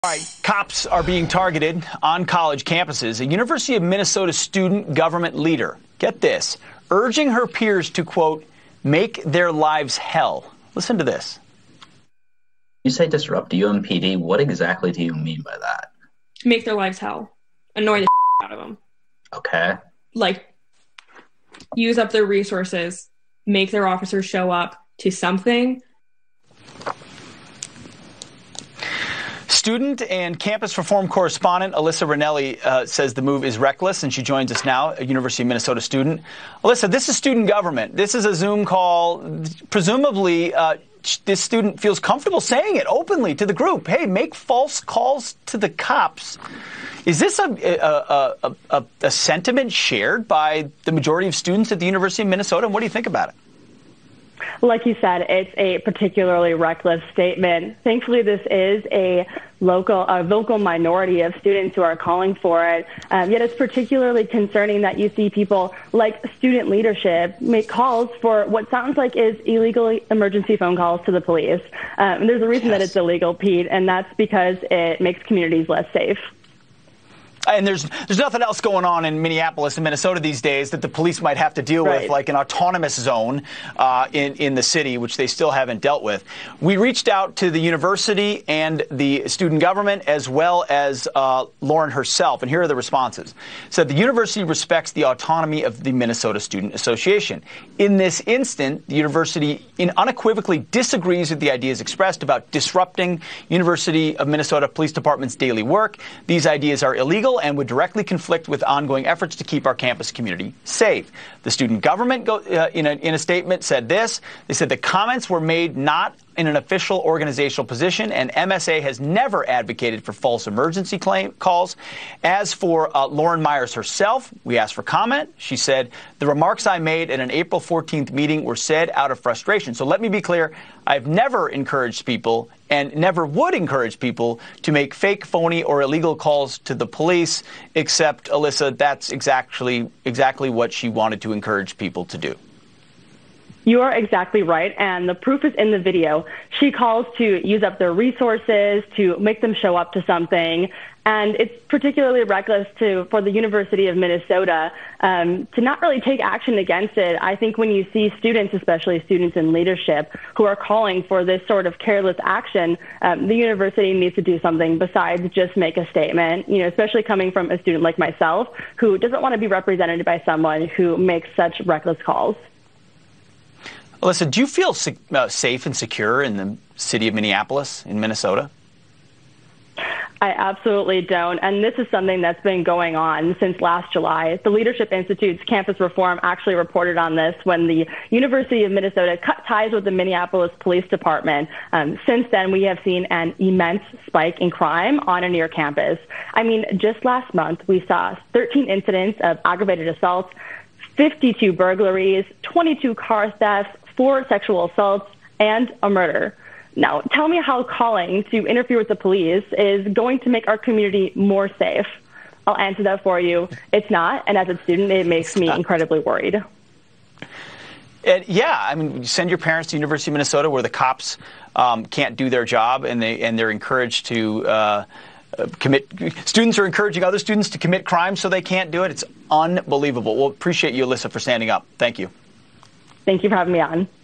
All right, cops are being targeted on college campuses. A University of Minnesota student government leader, get this, urging her peers to, quote, make their lives hell. Listen to this. You say disrupt UMPD. What exactly do you mean by that? Make their lives hell. Annoy the out of them. Okay. Like, use up their resources. Make their officers show up to something. Student and campus reform correspondent Alyssa Rinelli says the move is reckless, and she joins us now, a University of Minnesota student. Alyssa, this is student government. This is a Zoom call. Presumably, this student feels comfortable saying it openly to the group. Hey, make false calls to the cops. Is this a sentiment shared by the majority of students at the University of Minnesota? And what do you think about it? Like you said, it's a particularly reckless statement. Thankfully, this is a vocal minority of students who are calling for it. Yet it's particularly concerning that you see people like student leadership make calls for what sounds like is illegal emergency phone calls to the police. And there's a reason that it's illegal, Pete, and that's because it makes communities less safe. And there's nothing else going on in Minneapolis and Minnesota these days that the police might have to deal with, like an autonomous zone in the city, which they still haven't dealt with. We reached out to the university and the student government, as well as Lauren herself, and here are the responses. Said the university respects the autonomy of the Minnesota Student Association. In this instant, the university unequivocally disagrees with the ideas expressed about disrupting University of Minnesota Police Department's daily work. These ideas are illegal and would directly conflict with ongoing efforts to keep our campus community safe. The student government, in a statement, said this. They said the comments were made not in an official organizational position, and MSA has never advocated for false emergency calls. As for Lauren Myers herself, we asked for comment. She said, the remarks I made at an April 14th meeting were said out of frustration. So let me be clear. I've never encouraged people and never would encourage people to make fake, phony, or illegal calls to the police, except, Alyssa, that's exactly what she wanted to encourage people to do. You are exactly right, and the proof is in the video. She calls to use up their resources, to make them show up to something, and it's particularly reckless for the University of Minnesota to not really take action against it. I think when you see students, especially students in leadership, who are calling for this sort of careless action, the university needs to do something besides just make a statement, especially coming from a student like myself who doesn't want to be represented by someone who makes such reckless calls. Alyssa, do you feel safe and secure in the city of Minneapolis, in Minnesota? I absolutely don't. And this is something that's been going on since last July. The Leadership Institute's campus reform actually reported on this when the University of Minnesota cut ties with the Minneapolis Police Department. Since then, we have seen an immense spike in crime on and near campus. I mean, just last month, we saw 13 incidents of aggravated assaults, 52 burglaries, 22 car thefts, 4 sexual assaults, and a murder. Now, tell me how calling to interfere with the police is going to make our community more safe. I'll answer that for you. It's not, and as a student, it makes me incredibly worried. And yeah, I mean, send your parents to University of Minnesota where the cops can't do their job, and they're encouraged to students are encouraging other students to commit crimes so they can't do it. It's unbelievable. Well, appreciate you, Alyssa, for standing up. Thank you. Thank you for having me on.